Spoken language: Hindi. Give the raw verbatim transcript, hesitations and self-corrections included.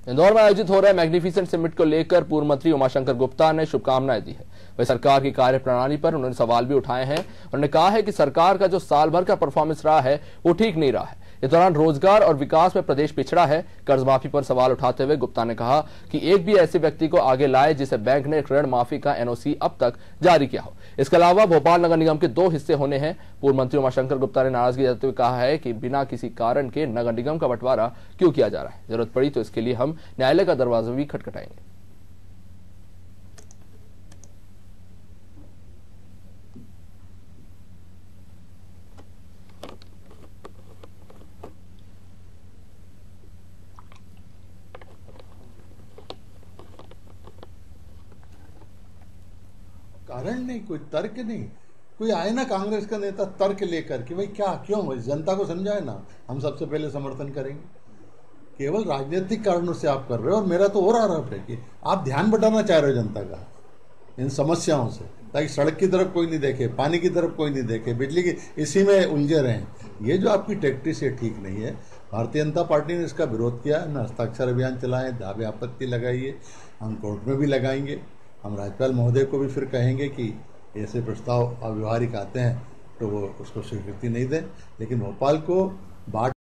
इंदौर में आयोजित हो रहे मैग्निफिसेंट समिट को लेकर पूर्व मंत्री उमाशंकर गुप्ता ने शुभकामनाएं दी है। वह सरकार की कार्यप्रणाली पर उन्होंने सवाल भी उठाए हैं। उन्होंने कहा है कि सरकार का जो साल भर का परफॉर्मेंस रहा है वो ठीक नहीं रहा है। इस दौरान रोजगार और विकास में प्रदेश पिछड़ा है। कर्ज माफी पर सवाल उठाते हुए गुप्ता ने कहा कि एक भी ऐसे व्यक्ति को आगे लाए जिसे बैंक ने ऋण माफी का एनओसी अब तक जारी किया हो। इसके अलावा भोपाल नगर निगम के दो हिस्से होने हैं। पूर्व मंत्री उमाशंकर गुप्ता ने नाराजगी जताते हुए कहा है कि बिना किसी कारण के नगर निगम का बंटवारा क्यों किया जा रहा है। जरूरत पड़ी तो इसके लिए हम न्यायालय का दरवाजा भी खटखटाएंगे। कारण नहीं, कोई तर्क नहीं। कोई आए ना कांग्रेस का नेता तर्क लेकर कि भाई क्या क्यों भाई जनता को समझाए ना, हम सबसे पहले समर्थन करेंगे। केवल राजनीतिक कारणों से आप कर रहे हो। और मेरा तो और आरोप है कि आप ध्यान बटाना चाह रहे हो जनता का इन समस्याओं से, ताकि सड़क की तरफ कोई नहीं देखे, पानी की तरफ कोई नहीं देखे, बिजली की इसी में उलझे रहें। ये जो आपकी टैक्टिस है ठीक नहीं है। भारतीय जनता पार्टी ने इसका विरोध किया, न हस्ताक्षर अभियान चलाएं, दावे आपत्ति लगाइए, हम कोर्ट में भी लगाएंगे। हम राज्यपाल महोदय को भी फिर कहेंगे कि ऐसे प्रस्ताव अव्यवहारिक आते हैं तो वो उसको स्वीकृति नहीं दें। लेकिन भोपाल को बाट